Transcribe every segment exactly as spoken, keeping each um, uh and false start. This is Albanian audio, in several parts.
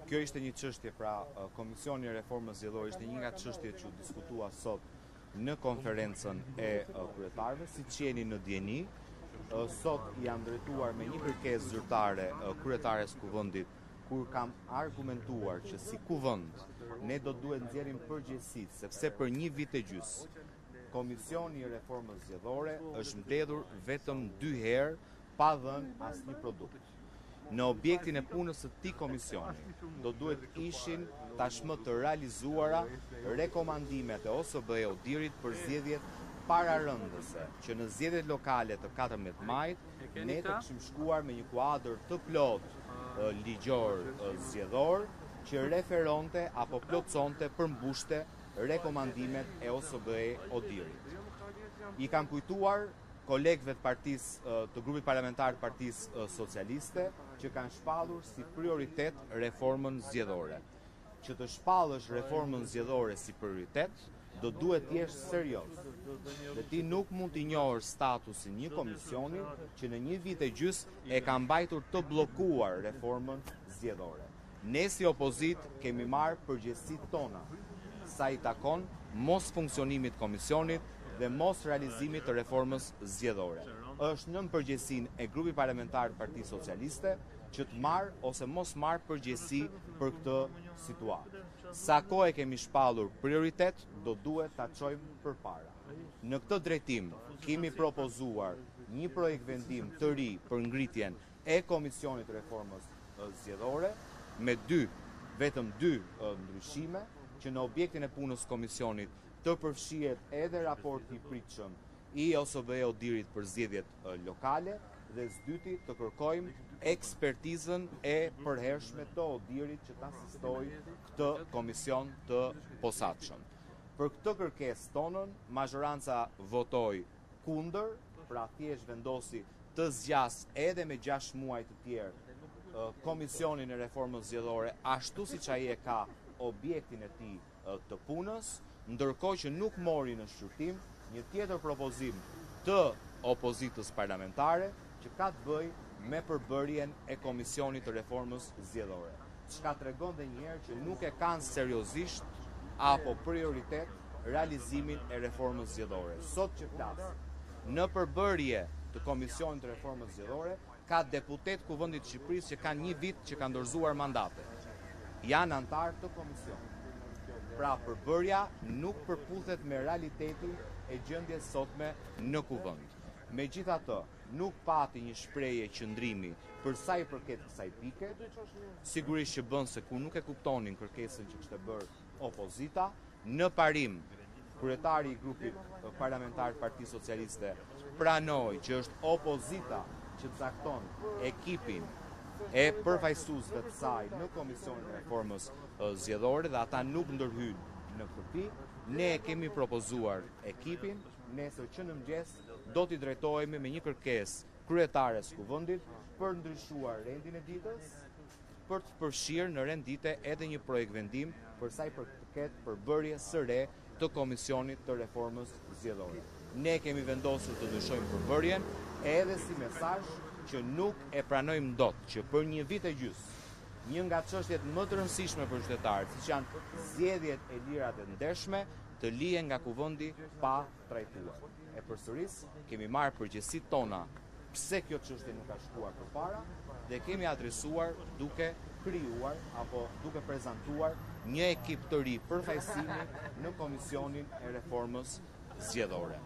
Kjo ishte një çështje, pra Komisioni i Reformës Zgjedhore ishte një nga çështjet që u diskutua sot në konferencën e kryetarëve, siç jeni në dieni. Sot jam drejtuar me një kërkesë zyrtare kryetares kuvendit, kur kam argumentuar që si kuvend ne do duhet nxjerrim përgjegjësitë, sepse për një vit e gjys Komisioni i Reformës Zgjedhore është mbledhur vetëm dy herë pa dhënë asnjë produkt. Në objektin e punës së këtij komisioni do duhet ishin tashmë të realizuara rekomandimet e O S B E Odirit për zgjedhjet pararëndëse, që në zgjedhjet lokale të katërmbëdhjetë majit ne të kishim shkuar me një kuadër të plot ligjor zgjedhor që referonte apo plotësonte, përmbushte rekomandimet e O S B E Odirit. I kam kujtuar kolegëve të partisë të grupit parlamentar të Partisë Socialiste që kanë shpallur si prioritet reformën zgjedhore. Që të shpallësh reformën zgjedhore si prioritet, do duhet të jesh serioz. Dhe ti nuk mund të njohësh statusin një komisioni që në një vit e gjys e ka mbajtur të bllokuar reformën zgjedhore. Ne si opozit kemi marrë përgjegjësitë tona sa i takon mos funksionimit komisionit dhe mos realizimit të reformës zgjedhore. Është nën përgjegjësinë e grupit parlamentar të Partisë Socialiste që të marrë ose mos marrë përgjegjësi për këtë situatë. Sa kohë e kemi shpallur prioritet, do duhet ta çojmë përpara. Në këtë drejtim kemi propozuar një projekt vendim të ri për ngritjen e Komisionit të Reformës Zgjedhore me dy, vetëm dy ndryshime, që në objektin e punës komisionit të përfshihet edhe raporti i pritshëm i O S B E Odirit për zgjedhjet lokale dhe së dyti të kërkojmë ekspertizën e përhershme të Odirit që ta asistojë këtë komision të posaçëm. Për këtë kërkesë tonën, majoranca votoi kundër, pra thjesht vendosi të zgjas edhe me gjashtë muaj të tjerë Komisionin e Reformës Zgjedhore ashtu siç ai e ka objektin e tij të punës, ndërkohë që nuk mori në shqyrtim një tjetër propozim të opozitës parlamentare që ka të bëjë me përbërjen e Komisionit të Reformës Zgjedhore. Çka tregon edhe një herë që nuk e kanë seriozisht apo prioritet realizimin e reformës zgjedhore. Sot që flas në përbërje të Komisionit të Reformës Zgjedhore ka deputet kuvendit të Shqipërisë që kanë një vit që kanë dorëzuar mandate. Janë antar të komisionit. Pra përbërja nuk përputhet me realitetin e gjendjes sotme në kuvend. Megjithatë, nuk pati një shprehje qëndrimi për sa i përket kësaj pike, sigurisht që bën se kur nuk e kuptonin kërkesën që kishte bërë opozita, në parim kryetari i grupit parlamentar të Partisë Socialiste pranoi që është opozita që cakton ekipin e përfaqësuesve të saj në Komisionin e Reformës Zgjedhore dhe ata nuk ndërhyjnë në këtë. Ne e kemi propozuar ekipin, nesër që në mëngjes do t'i drejtohemi me një kërkesë kryetares kuvendit për ndryshuar rendin e ditës, për të përfshirë në rendite edhe një projekt vendim për sa i përket përbërjes së re të Komisionit të Reformës Zgjedhore. Ne kemi vendosur të ndryshojmë përbërjen edhe si mesazh që nuk e pranojmë dot që për një vit e gjys një nga çështjet më të rëndësishme për qytetarët, siç janë zgjedhjet e lira dhe të ndershme, të lihen nga kuvendi pa trajtuar. E përsëris, kemi marrë përgjegjësitë tona pse kjo çështje nuk ka shkuar përpara dhe kemi adresuar duke krijuar apo duke prezantuar një ekip të ri përfaqësimi në Komisionin e Reformës Zgjedhore.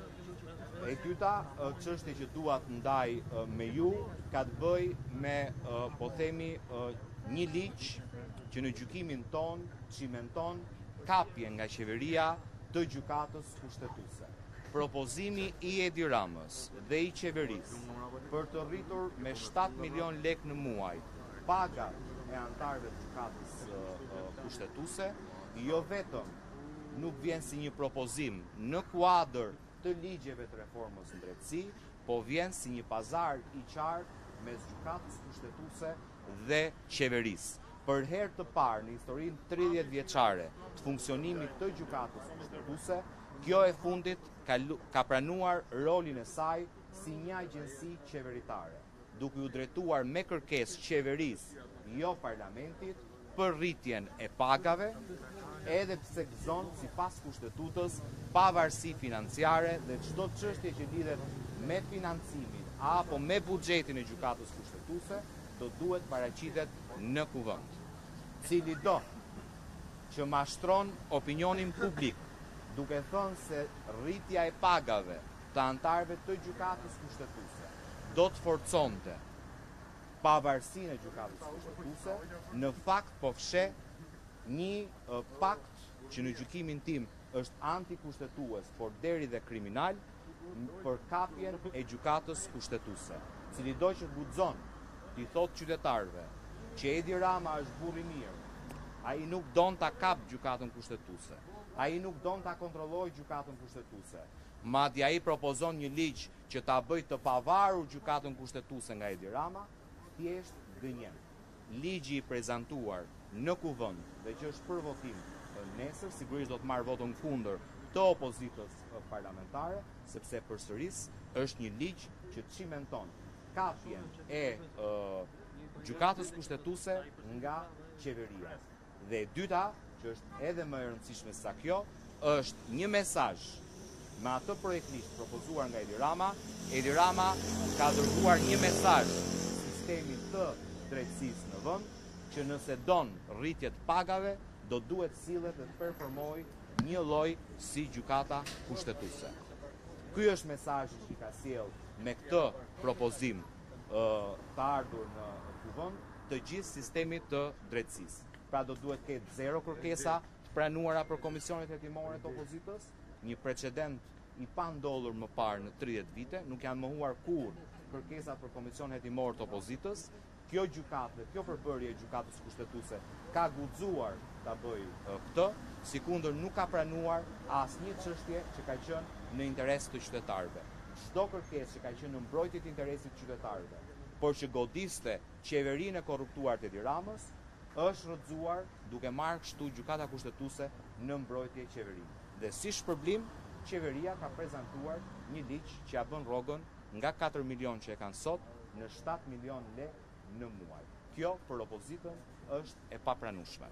E dyta çështje që dua të ndaj me ju ka të bëjë me, po themi, një ligj që në gjykimin ton çimenton kapje nga qeveria të gjykatës kushtetuese. Propozimi i Edi Ramës dhe i qeverisë për të rritur me shtatë milion lekë në muaj pagat e antarëve të gjykatës kushtetuese, jo vetëm nuk vjen si një propozim në kuadër të ligjeve të reformës në drejtësi, po vjen si një pazar i qartë mes gjykatës kushtetuese dhe qeverisë. Për herë të parë në historinë tridhjetë vjeçare të funksionimit të gjykatës kushtetuese, kjo e fundit ka, ka pranuar rolin e saj si një agjenci qeveritare, duke u drejtuar me kërkesë qeverisë, jo parlamentit, për rritjen e pagave, edhe pse gëzon sipas kushtetutës pavarësi financiare dhe çdo çështje që lidhet me financimin apo me buxhetin e gjykatës kushtetuese do duhet paraqitet në kuvend. Cili do që mashtron opinionin publik duke thënë se rritja e pagave të anëtarëve të gjykatës kushtetuese do të forconte pavarësinë e gjykatës kushtetuese, në fakt po fsheh një uh, pakt që në gjykimin tim është antikushtetues, por deri dhe kriminal, për kapjen e gjykatës kushtetuese. Cili do që guxon t'i thot qytetarëve që Edi Rama është burr i mirë, ai nuk don ta kap gjykatën kushtetuese, ai nuk don ta kontrollojë gjykatën kushtetuese. Madje ai propozon një ligj që ta bëjë të pavarur gjykatën kushtetuese nga Edi Rama, thjesht gënjen. Ligji i prezantuar në kuvend dhe që është për votim nesër, sigurisht do të marrë votën kundër të opozitës parlamentare, sepse përsëris është një ligj që cimenton kapjen e uh, gjykatës kushtetuese nga qeveria. Dhe e dyta, që është edhe më e rëndësishme se sa kjo, është një mesazh me atë projektlisht propozuar nga Edi Rama. Edi Rama ka dërguar një mesazh sistemit të drejtësisë në vend, që nëse don rritje të pagave, do duhet sillet dhe të performojë një lloj si gjykata kushtetuese. Ky është mesazhi që ka sjell me këtë propozim uh, të ardhur në kuvend të gjithë sistemit të drejtësisë. Pra do duhet të ketë zero kërkesa të pranuara për komisionet hetimore të opozitës, një precedent i pandolur më parë në tridhjetë vite, nuk janë mohuar kurrë kërkesat për komision hetimor të opozitës. Kjo gjykatë, kjo përbërje e gjykatës kushtetuese ka guxuar ta bëjë uh, këtë, sikundër nuk ka pranuar asnjë çështje që ka qenë në interes të qytetarëve. Çdo kërkesë që ka qenë në mbrojtje të interesit të qytetarëve, por që godiste qeverinë e korruptuar të Edi Ramës, është rrëzuar duke marrë kështu gjykata kushtetuese në mbrojtje qeverinë. Dhe si shpërblim, qeveria ka prezantuar një ligj që ja bën rrogën nga katër milion që e kanë sot në shtatë milion lekë në muaj. Kjo për opozitën është e papranueshme.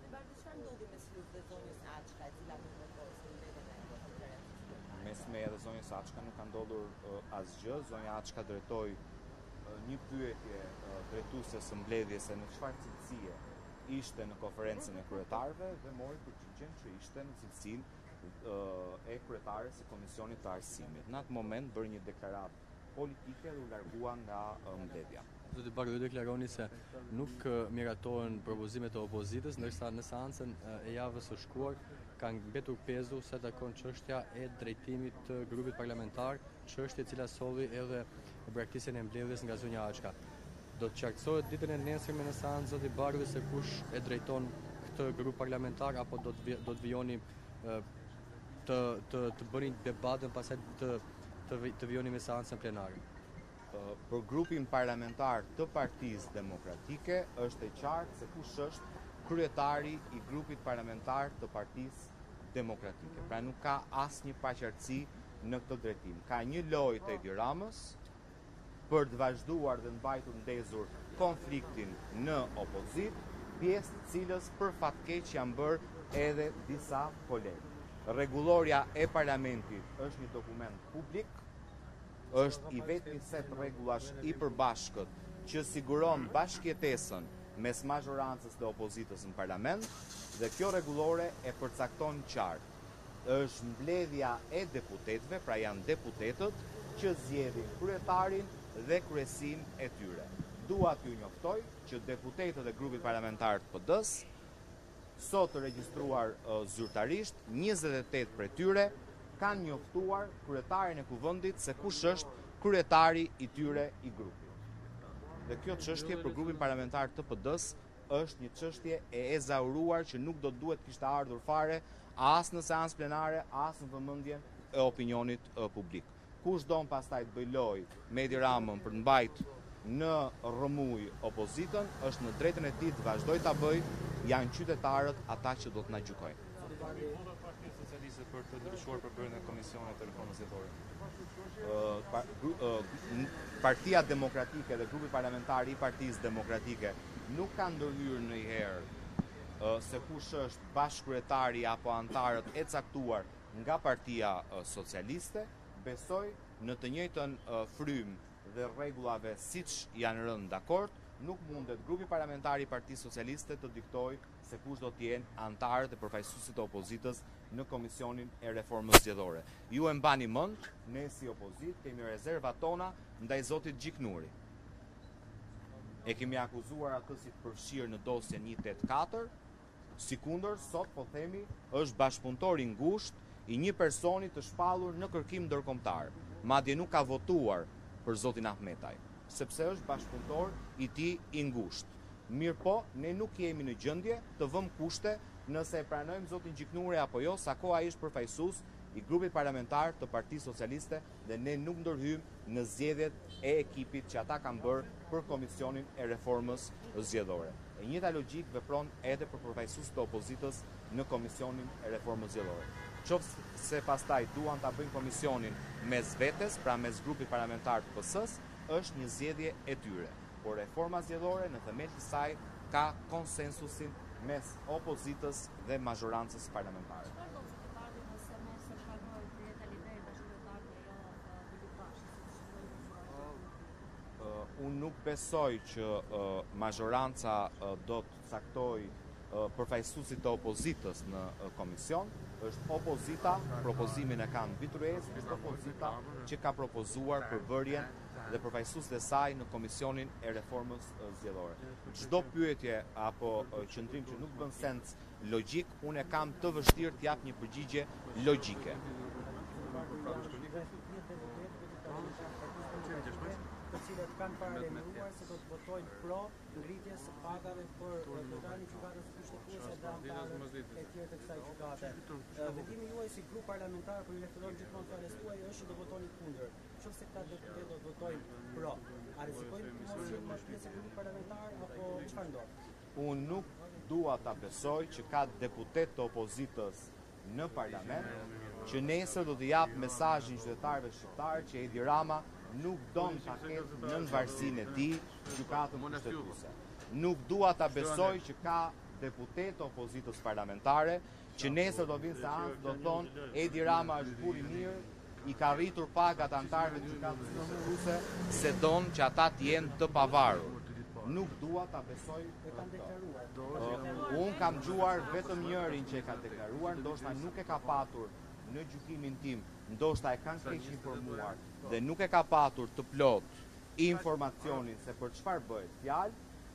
Mes meje dhe zonjës Açka nuk ka ndodhur uh, asgjë. Zonja Açka drejtoi uh, një pyetje uh, drejtuese së mbledhjes se në çfarë cilësie ishte në konferencën e kryetarëve dhe mori përgjigjen që ishte në cilësinë uh, e kryetares së Komisionit të Arsimit. Në atë moment bëri një deklaratë politike dhe u largua nga uh, mbledhja. Zoti Barë, ju deklaroni se nuk uh, miratohen propozimet e opozitës, ndërsa në seancën uh, e javës së shkuar kanë mbetur pezu se takon çështja e drejtimit të grupit parlamentar, çështje e cila solli edhe braktisjen e mbledhjes nga zonja Açka. Do të qartësohet ditën e nesërme në seancë, zoti Barë, se kush e drejton këtë grup parlamentar, apo do të do të vijoni uh, të të të bëni debatën pastaj të të, të vijoni me seancën plenare? Uh, për grupin parlamentar të Partisë Demokratike është e qartë se kush është kryetari i grupit parlamentar të Partisë Demokratike. Pra nuk ka asnjë paqartësi në këtë drejtim. Ka një lojë të Edi Ramës për të vazhduar dhe mbajtur ndezur konfliktin në opozit, pjesë të cilës për fatkeq janë bërë edhe disa kolegë. Rregulloria e parlamentit është një dokument publik, është i vetmi set rregullash i përbashkët që siguron bashkëjetesën mes mazhorancës dhe opozitës në parlament, dhe kjo rregullore e përcakton qartë. Është mbledhja e deputetëve, pra janë deputetët që zgjedhin kryetarin dhe kryesin e tyre. Dua t'ju njoftoj që deputetët e grupit parlamentar të P D-s sot të regjistruar uh, zyrtarisht, njëzet e tetë prej tyre kanë njoftuar kryetarin e kuvendit se kush është kryetari i tyre i grupit. Dhe kjo çështje për grupin parlamentar të P D-s është një çështje e ezauruar që nuk do duhet kishte ardhur fare as në seancë plenare, as në vëmendjen e opinionit uh, publik. Kush don pastaj të bëj lojë me Edi Ramën për të mbajtur në rrëmuj opozitën, është në drejtën e tij të vazhdojë ta bëj, janë qytetarët ata që do të na gjykojnë. Socialistët për të ndryshuar përbërjen e komisionit të reformës jetore. Uh, par, uh, Partia Demokratike dhe grupi parlamentar i Partisë Demokratike nuk kanë ndërhyrë ndonjëherë se kush është bashkëkryetari apo antarët e caktuar nga Partia Socialiste, besoj në të njëjtën frymë dhe rregullave siç janë rënë dakord, nuk mundet grupi parlamentar i Partisë Socialiste të diktoj se kush do të jenë antarët e përfaqësuesit të opozitës në Komisionin e Reformës Zgjedhore. Ju e mbani mend, ne si opozitë kemi rezervat tona ndaj zotit Gjiknuri. E kemi akuzuar atë si të përfshirë në dosjen një tetëdhjetë katër, sikundër sot po themi është bashkëpunëtor i ngushtë i një personi të shpallur në kërkim ndërkombëtar. Madje nuk ka votuar për zotin Ahmetaj, sepse është bashkëpunëtor i tij i ngushtë. Mirë po, ne nuk jemi në gjendje të vëmë kushte nëse e pranojmë zotin Gjiknuri apo jo, sa kohë ai është përfaqësues i grupit parlamentar të Partisë Socialiste dhe ne nuk ndërhyjmë në zgjedhjet e ekipit që ata kanë bërë për Komisionin e Reformës Zgjedhore. E njëjta logjik vepron edhe për përfaqësuesit të opozitës në Komisionin e Reformës Zgjedhore. Qoftë se pastaj duan ta bëjnë komisionin mes vetes, pra mes grupit parlamentar të P S-s, është një zgjedhje e tyre. Por reforma zgjedhore në themel të saj ka konsensusin mes opozitës dhe mazhorancës parlamentare. Uh, unë nuk besoj që uh, mazhoranca uh, do të caktoj uh, përfaqësuesit të opozitës në uh, komision. Është opozita, propozimin e kanë Vitruez, është opozita që ka propozuar përbërjen dhe përfaqësuesit e saj në Komisionin e Reformës Zgjedhore. Çdo pyetje apo uh, qëndrim që nuk bën sens logjik, unë e kam të vështirë të jap një përgjigje logjike. Të cilët kanë paralajmëruar se do të votojnë pro ngritjes së pagave për veteranët e gjykatës kushtetuese dhe anëtarët e tjerë të kësaj gjykate. Vendimi juaj si grup parlamentar për i referon gjithmonë fjalës tuaj është që do votoni kundër. Nëse këta deputetë do të votojnë pro, a rrezikojnë të mos jenë më pjesë e grupit parlamentar apo çfarë ndodh? Unë nuk dua ta besoj që ka deputet të opozitës në parlament që nesër do të jap mesazhin qytetarëve shqiptar që Edi Rama nuk don ta ketë nën varësinë e tij gjykatën kushtetuese. Nuk dua ta besoj që ka deputet të opozitës parlamentare që nesër do vinë seancë do thonë Edi Rama është burr i mirë, i ka rritur pagat antarëve të gjykatës kushtetuese se don që ata të jenë të pavarur. Nuk dua ta besoj e kanë deklaruar. Uh, unë kam dëgjuar vetëm njërin që e ka deklaruar, ndoshta nuk e ka patur në gjykimin tim, ndoshta e kanë keq informuar dhe nuk e ka patur të plot informacionin se për çfarë bëhet fjalë,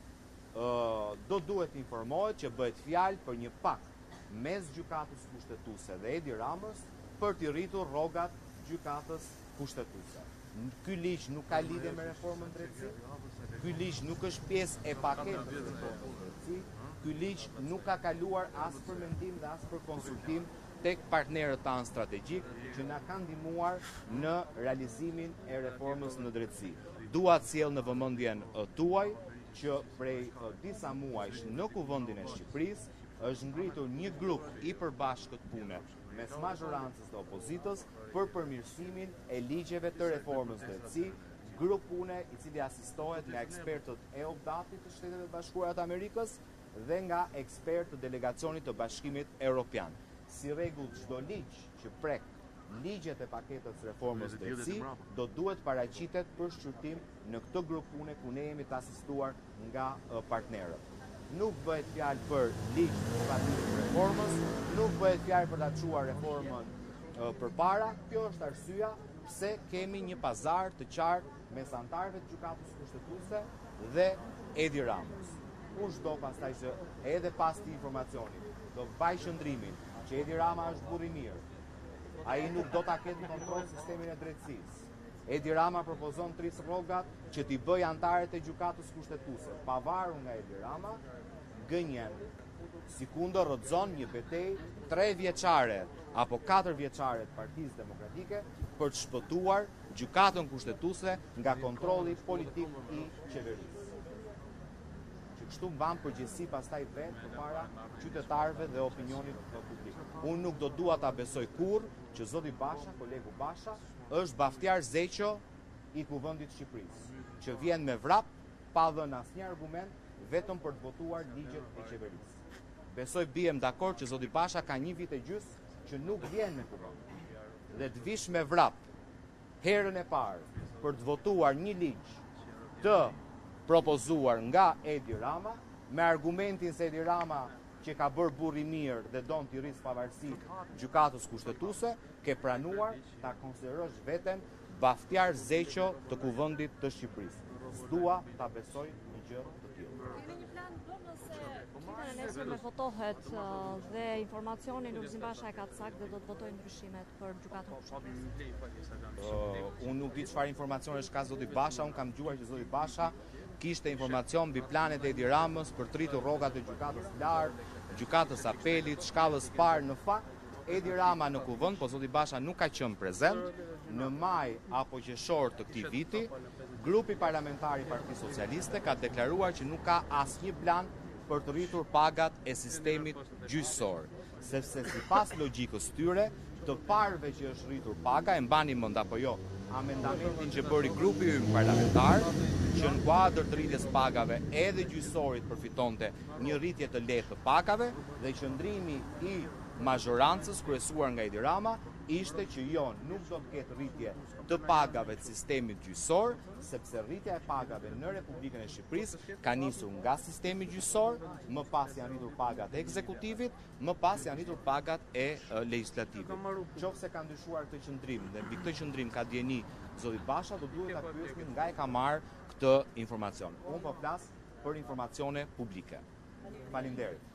uh, do duhet informohet që bëhet fjalë për një pakt mes gjykatës kushtetuese dhe Edi Ramës për të rritur rrogat gjykatës kushtetuese. Ky ligj nuk ka lidhje me reformën drejtësi. Ky ligj nuk është pjesë e paketës së reformës drejtësi. Ky ligj nuk ka kaluar as për mendim dhe as për konsultim tek partnerët tanë strategjik që na kanë ndihmuar në realizimin e reformës në drejtësi. Dua të sjell në vëmendjen tuaj që prej disa muajsh në Kuvendin e Shqipërisë është ngritur një grup i përbashkët pune mes mazhorancës dhe opozitës për përmirësimin e ligjeve të reformës drejtësi, grup pune i cili asistohet nga ekspertët e O B D A-t-it të Shteteve të Bashkuara të Amerikës dhe nga ekspertë të delegacionit të Bashkimit Evropian. Si rregull, çdo ligj që prek ligjet e paketës reformës drejtësi do duhet paraqitet për shqyrtim në këtë grup pune ku ne jemi të asistuar nga partnerët. Nuk bëhet fjalë për ligj të paketës reformës, nuk bëhet fjalë për ta çuar reformën përpara. Kjo është arsyeja pse kemi një pazar të qartë mes antarëve të gjykatës kushtetuese dhe Edi Ramës. Unë çdo pastaj që edhe pas këtij informacioni do vaj qëndrimin që Edi Rama është burr i mirë. Ai nuk do ta ketë në kontroll sistemin e drejtësisë. Edi Rama propozon tris rrogat që t'i bëjë antarët e gjykatës kushtetuese. Pavarur nga Edi Rama, gënjen, sikundër rrëzon një betejë tre vjeçare apo katër vjeçare të Partisë Demokratike për të shpëtuar gjykatën kushtetuese nga kontrolli politik i qeverisë. Që kështu mban përgjegjësi pastaj vetë përpara qytetarëve dhe opinionit publik. Unë nuk do dua ta besoj kurrë që zoti Basha, kolegu Basha, është Baftiar Zeqo i Kuvendit të Shqipërisë, që vjen me vrap pa dhënë asnjë argument vetëm për të votuar ligjet e qeverisë. besoj bijem dakord që zoti Basha ka një vit e gjys që nuk vjen në kuvend. Dhe të vish me vrap herën e parë për të votuar një ligj të propozuar nga Edi Rama, me argumentin se Edi Rama që ka bërë burri mirë dhe don t'i rrisë pavarësitë gjykatës kushtetuese, ke pranuar ta konsiderosh veten baftjar zeqo të kuvendit të Shqipërisë. S'dua ta besoj një gjë të tillë. Keni një plan B nëse ditën e nesërme votohet dhe informacioni Lulzim Basha e ka të saktë dhe do të votojë ndryshimet për gjykatën kushtetuese? Uh, unë nuk di çfarë informacionesh ka zoti Basha, unë kam dëgjuar që zoti Basha kishte informacion mbi planet e Edi Ramës për të rritur rrogat e gjykatës lartë, gjykatës apelit, shkallës parë. Në fakt, Edi Rama në kuvend, po zoti Basha nuk ka qenë prezent. Në maj apo qershor të këtij viti, grupi parlamentar i Partisë Socialiste ka deklaruar që nuk ka asnjë plan për të rritur pagat e sistemit gjyqësor, sepse sipas logjikës tyre, të parëve që është rritur paga, e mbani mend apo jo, amendamentin që bëri grupi ynë parlamentar, që në kuadër të rritjes pagave edhe gjyqësorit përfitonte një rritje të lehtë të pagave, dhe qëndrimi i mazhorancës kryesuar nga Edi Rama ishte që jo, nuk do të ketë rritje të pagave të sistemit gjyqësor, sepse rritja e pagave në Republikën e Shqipërisë ka nisur nga sistemi gjyqësor, më pas janë rritur pagat e ekzekutivit, më pas janë rritur pagat e legjislativit. Qofse ka ndryshuar këtë qëndrim dhe mbi këtë qëndrim ka dieni zoti Basha, do duhet ta pyesni nga e ka marrë këtë informacion. Unë po flas për informacione publike. Faleminderit.